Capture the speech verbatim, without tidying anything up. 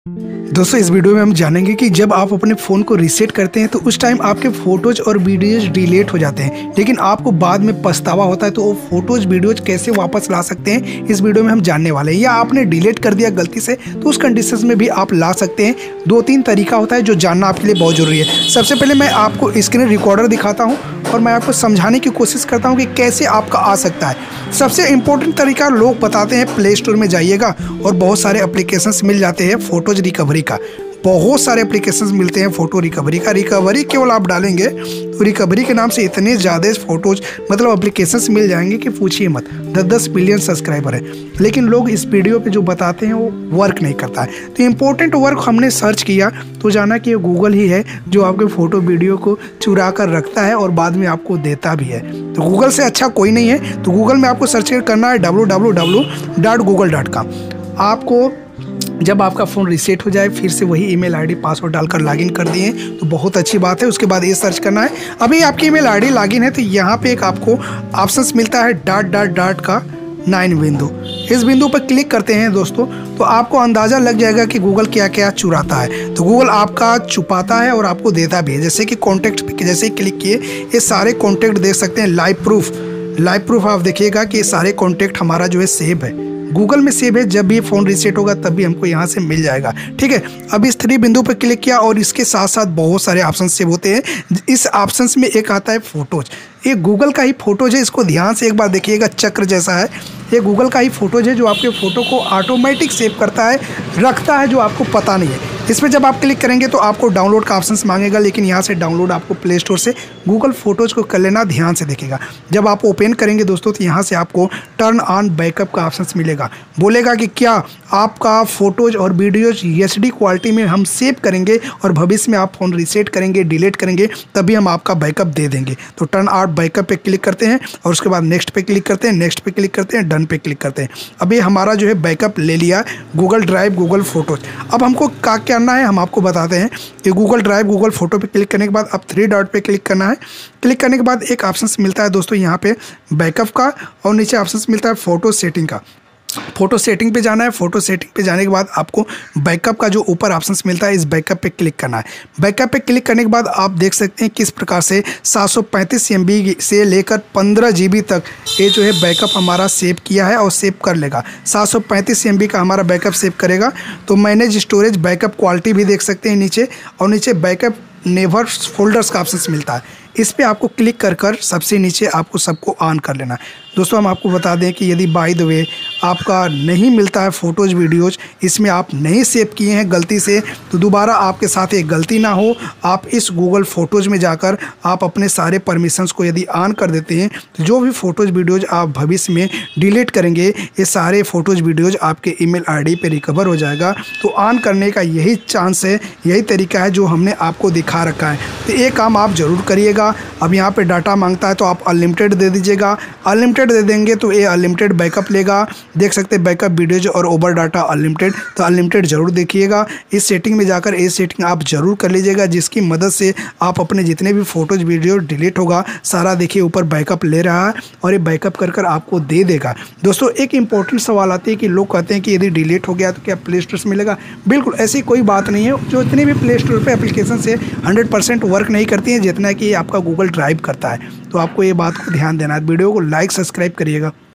दोस्तों इस वीडियो में हम जानेंगे कि जब आप अपने फ़ोन को रीसेट करते हैं तो उस टाइम आपके फ़ोटोज़ और वीडियोज़ डिलीट हो जाते हैं, लेकिन आपको बाद में पछतावा होता है। तो वो फ़ोटोज़ वीडियोज़ कैसे वापस ला सकते हैं इस वीडियो में हम जानने वाले हैं। या आपने डिलीट कर दिया गलती से तो उस कंडीशन में भी आप ला सकते हैं। दो तीन तरीका होता है जो जानना आपके लिए बहुत ज़रूरी है। सबसे पहले मैं आपको स्क्रीन रिकॉर्डर दिखाता हूँ और मैं आपको समझाने की कोशिश करता हूँ कि कैसे आपका आ सकता है। सबसे इम्पोर्टेंट तरीका लोग बताते हैं, प्ले स्टोर में जाइएगा और बहुत सारे एप्लीकेशंस मिल जाते हैं फ़ोटोज़ रिकवरी का। बहुत सारे एप्लीकेशंस मिलते हैं फ़ोटो रिकवरी का। रिकवरी केवल आप डालेंगे तो रिकवरी के नाम से इतने ज़्यादा फ़ोटोज़ मतलब एप्लीकेशंस मिल जाएंगे कि पूछिए मत। दस दस मिलियन सब्सक्राइबर है, लेकिन लोग इस वीडियो पे जो बताते हैं वो वर्क नहीं करता है। तो इम्पोर्टेंट वर्क हमने सर्च किया तो जाना कि ये गूगल ही है जो आपके फ़ोटो वीडियो को चुरा कर रखता है और बाद में आपको देता भी है। तो गूगल से अच्छा कोई नहीं है। तो गूगल में आपको सर्च करना है W W W dot Google dot com. आपको जब आपका फ़ोन रीसेट हो जाए फिर से वही ईमेल आईडी पासवर्ड डालकर लॉगिन कर दिए तो बहुत अच्छी बात है। उसके बाद ये सर्च करना है। अभी आपकी ईमेल आईडी लॉगिन है तो यहाँ पे एक आपको ऑप्शंस मिलता है डॉट डॉट डॉट का नाइन बिंदु। इस बिंदु पर क्लिक करते हैं दोस्तों तो आपको अंदाज़ा लग जाएगा कि गूगल क्या क्या चुराता है। तो गूगल आपका छुपाता है और आपको देता भी है। जैसे कि कॉन्टैक्ट पे जैसे ही क्लिक किए ये सारे कॉन्टैक्ट देख सकते हैं। लाइव प्रूफ लाइव प्रूफ आप देखिएगा कि ये सारे कॉन्टैक्ट हमारा जो है सेव है, गूगल में सेव है। जब भी फ़ोन रीसेट होगा तब भी हमको यहाँ से मिल जाएगा। ठीक है, अब इस थ्री बिंदु पर क्लिक किया और इसके साथ साथ बहुत सारे ऑप्शन सेव होते हैं। इस ऑप्शंस में एक आता है फ़ोटोज़। ये गूगल का ही फ़ोटोज़ है, इसको ध्यान से एक बार देखिएगा, चक्र जैसा है। ये गूगल का ही फ़ोटोज़ है जो आपके फ़ोटो को ऑटोमेटिक सेव करता है, रखता है, जो आपको पता नहीं है। इसमें जब आप क्लिक करेंगे तो आपको डाउनलोड का ऑप्शंस मांगेगा, लेकिन यहाँ से डाउनलोड आपको प्ले स्टोर से गूगल फ़ोटोज़ को कर लेना। ध्यान से देखिएगा, जब आप ओपन करेंगे दोस्तों तो यहाँ से आपको टर्न ऑन बैकअप का ऑप्शंस मिलेगा। बोलेगा कि क्या आपका फ़ोटोज़ और वीडियोज़ एच डी क्वालिटी में हम सेव करेंगे और भविष्य में आप फ़ोन रीसेट करेंगे, डिलीट करेंगे, तभी हम आपका बैकअप दे देंगे। तो टर्न ऑन बैकअप पे क्लिक करते हैं और उसके बाद नेक्स्ट पे क्लिक करते हैं, नेक्स्ट पे क्लिक करते हैं, डन पे क्लिक करते हैं। अभी हमारा जो है बैकअप ले लिया गूगल ड्राइव, गूगल फ़ोटोज़। अब हमको क्या करना है हम आपको बताते हैं कि गूगल ड्राइव, गूगल फ़ोटो पे क्लिक करने के बाद अब थ्री डॉट पे क्लिक करना है। क्लिक करने के बाद एक ऑप्शन मिलता है दोस्तों यहाँ पे बैकअप का और नीचे ऑप्शन मिलता है फ़ोटो सेटिंग का। फ़ोटो सेटिंग पे जाना है। फ़ोटो सेटिंग पे जाने के बाद आपको बैकअप का जो ऊपर ऑप्शंस मिलता है इस बैकअप पे क्लिक करना है। बैकअप पे क्लिक करने के बाद आप देख सकते हैं किस प्रकार से सात सौ पैंतीस एम बी से लेकर पंद्रह जी बी तक ये जो है बैकअप हमारा सेव किया है और सेव कर लेगा। सात सौ पैंतीस एम बी का हमारा बैकअप सेव करेगा। तो मैनेज स्टोरेज बैकअप क्वालिटी भी देख सकते हैं नीचे, और नीचे बैकअप नेवर फोल्डर्स का ऑप्शन मिलता है। इस पे आपको क्लिक कर कर सबसे नीचे आपको सबको ऑन कर लेना है। दोस्तों हम आपको बता दें कि यदि बाय द वे आपका नहीं मिलता है फ़ोटोज़ वीडियोज़, इसमें आप नहीं सेव किए हैं गलती से, तो दोबारा आपके साथ एक गलती ना हो, आप इस गूगल फ़ोटोज़ में जाकर आप अपने सारे परमिशंस को यदि ऑन कर देते हैं तो जो भी फ़ोटोज़ वीडियोज़ आप भविष्य में डिलीट करेंगे ये सारे फ़ोटोज़ वीडियोज़ आपके ईमेल आईडी पे रिकवर हो जाएगा। तो ऑन करने का यही चांस है, यही तरीका है जो हमने आपको दिखा रखा है। तो ये काम आप ज़रूर करिएगा। अब यहाँ पे डाटा मांगता है तो आप अनलिमिटेड दे दीजिएगा। अनलिमिटेड दे देंगे तो ये अनलिमिटेड बैकअप लेगा। देख सकते हैं बैकअप वीडियोज और ओवर डाटा अनलिमिटेड, तो अनलिमिटेड जरूर देखिएगा। इस सेटिंग में जाकर ये सेटिंग आप जरूर कर लीजिएगा, जिसकी मदद से आप अपने जितने भी फोटोज वीडियो डिलीट होगा सारा देखिए ऊपर बैकअप ले रहा है और ये बैकअप कर कर आपको दे देगा। दोस्तों एक इंपॉर्टेंट सवाल आती है कि लोग कहते हैं कि यदि डिलीट हो गया तो क्या प्ले स्टोर से मिलेगा? बिल्कुल ऐसी कोई बात नहीं है। जो इतने भी प्ले स्टोर पर एप्लीकेशन से हंड्रेड परसेंट वर्क नहीं करती है जितना कि आपका गूगल ड्राइव करता है। तो आपको ये बात को ध्यान देना है। वीडियो को लाइक सब्सक्राइब करिएगा।